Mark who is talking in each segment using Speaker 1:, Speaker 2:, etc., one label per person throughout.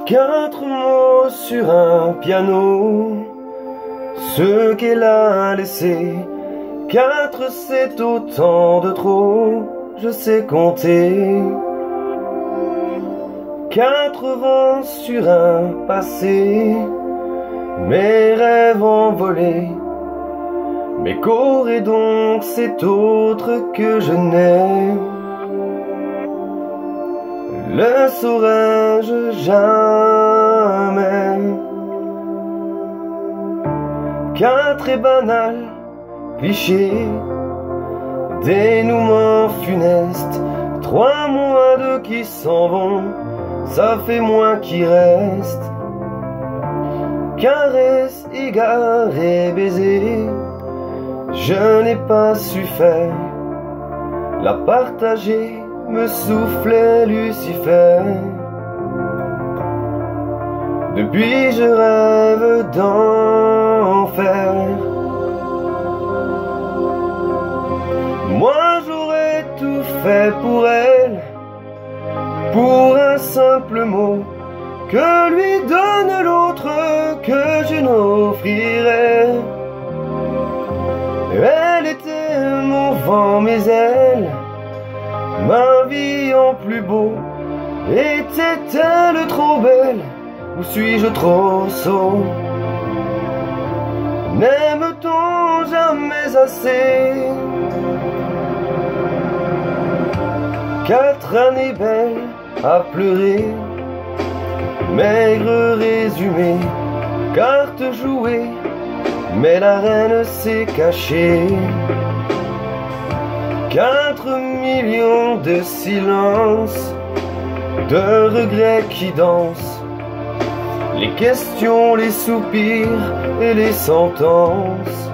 Speaker 1: 4 mots sur un piano, ce qu'elle a laissé. 4, c'est autant de trop, je sais compter. 80 sur un passé, mes rêves envolés. Mais qu'aurait donc cet autre que je n'ai? Le saurais-je jamais? 4 est banal, cliché, dénouement funeste. 3 moins 2 qui s'en vont, ça fait moins qui reste. Caresse, égard et baiser, je n'ai pas su faire. La partager me soufflait Lucifer. Depuis je rêve d'enfer. Moi j'aurais tout fait pour elle, pour un simple mot, que lui donne l'autre que je n'offrirais. Elle était mon vent, mes ailes, ma vie en plus beau. Était-elle trop belle, ou suis-je trop sot? N'aime-t-on jamais assez? 4 années belles à pleurer, maigre résumé, carte jouée, mais la reine s'est cachée. 4 millions de silences, de regrets qui dansent, les questions, les soupirs et les sentences.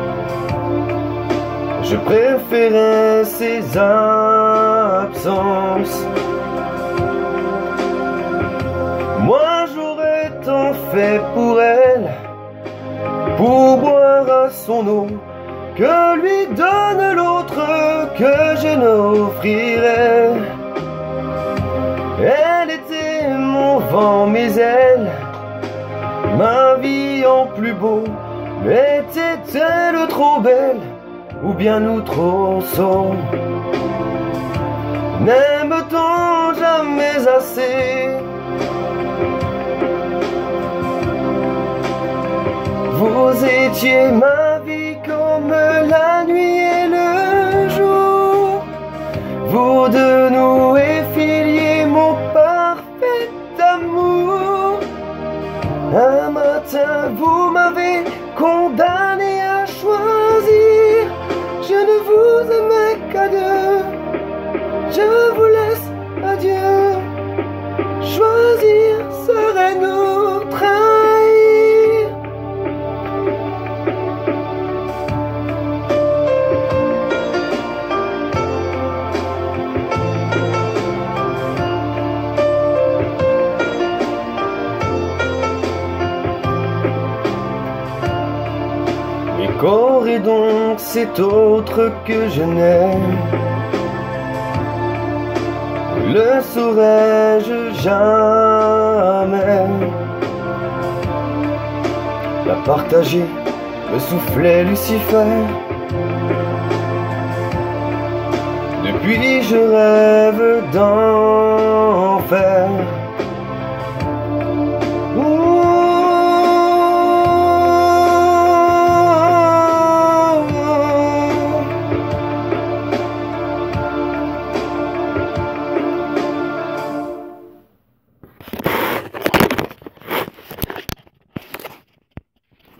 Speaker 1: Je préférais ces absences. Moi j'aurais tant fait pour elle, pour boire à son eau, que lui donne l'autre que je n'offrirais. Elle était mon vent, mes ailes, ma vie en plus beau. Mais était-elle trop belle, ou bien nous trop sots? N'aime-t-on jamais assez? Vous étiez ma vie comme la nuit et le jour. Vous deux nous effiliez mon parfait amour. Un matin vous m'avez condamné à choisir. Je ne vous aimais qu'à deux. Je vous laisse, adieu. Choisir serait nous trahir. Mais qu'aurait donc cet autre que je n'aime? Le saurais-je jamais? La partager me soufflait Lucifer. Depuis je rêve dans